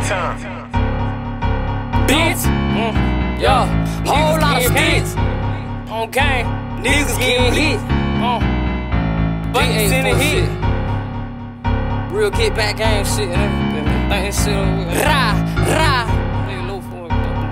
Bitch, yeah, whole lot of sticks. On gang, niggas getting hit. Buckets in the hit. Real get back game shit and everything. Shit over. Ra. Nigga low for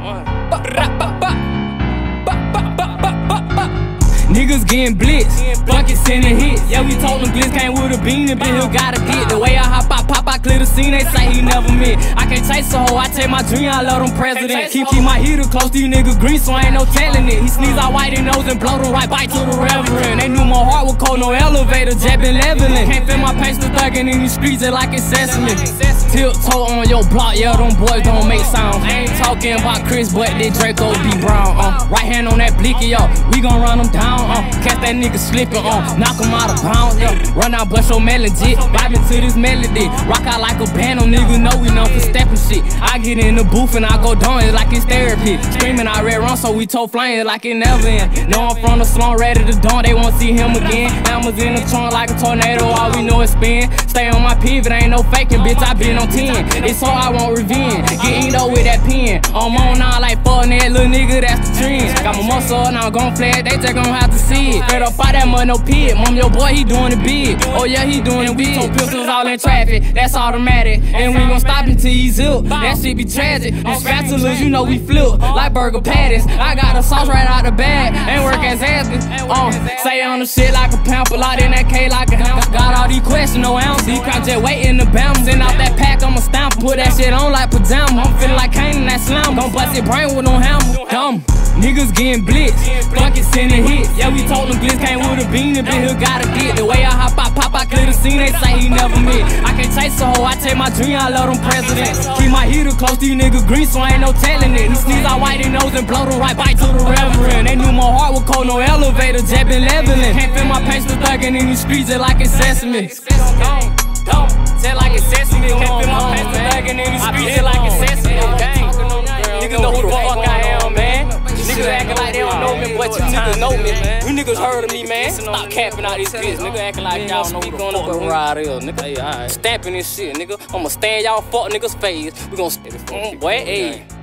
niggas getting blitzed, buckets in the hit. Yeah, we told them blitz came with a bean and Bill gotta get. The way I hop out, pop out, clear the scene, they say he never met. I can't chase a hoe, I take my dream, I love them presidents. Keep my heater close to you niggas green, so ain't no telling it. He sneeze out white in nose and blow the right bite to the reverend. They knew my heart was cold, no elevator, jet been leveling. Can't feel my pace to thuggin' in these streets, they like it's sesame. Tiptoe on your block, yeah, them boys don't make sound. I ain't talking about Chris, but they Draco be brown. Right hand on that blicky, yo, we gon' run them down. Catch that nigga slipping, knock him out of bounds, run out, bust your melody, vibing to this melody, rock out like a band, them niggas know we known for stepping shit. I get in the booth and I go down, it's like it's therapy. Screaming, I red run, so we told flames like it never end. Know I'm from the slum, ready to dawn, they won't see him again. Hammers in the trunk like a tornado, all we know is spin. Stay on my pivot, ain't no faking, bitch, I been on 10. It's so I want revenge, get inked up with that pen. I'm on now like fuck that little nigga, that's the trend. Got my muscle, now I'm gon' flag, they just gon' have to see it. Straight up out that mud, no pit. Mom, your boy, he doing it big. Oh yeah, he doing it big. 2 pistols all in traffic, that's automatic. And we gon' stop until he's zip. That shit be tragic. Them spatulas, you know we flip like burger patties. I got the sauce right out the bag, ain't work as asking. Say on the shit like a pamper, out in that K like a hammer. Got all these questions, no answer. You can't just wait in the bounce. Send out that pack, I'ma stamp. Put that shit on like pajama. I'm feeling like Kane in that slam. Don't bust it brain with no hammer. Dumb. Niggas getting blitzed, buckets in the hit. Yeah, we told them blitz came with a bean and Bill gotta get. The way I hop out, pop out, clear the scene, they say he never met. I can't chase a hoe, I take my dream, I love them presidents. Keep my heater close to you niggas green, so ain't no telling it. He sneeze out white in nose and blow the right bite to the reverend. They knew my heart was cold, no elevator, jet been leveling. Can't feel my pace to thuggin' in these streets, just like it's sesame. Don't tell like it's sesame. Can't feel my pace to thuggin' in these streets, just like it's sesame. Niggas know who the fuck I am, man. Niggas acting like they don't know me, but you niggas know me, man. You niggas heard of me, man. Stop capping out these kids. Nigga acting like y'all know who the fuck RaRa is, nigga. Stamping this shit, nigga. I'ma stand y'all fuck niggas' face. We gon' boy, hey.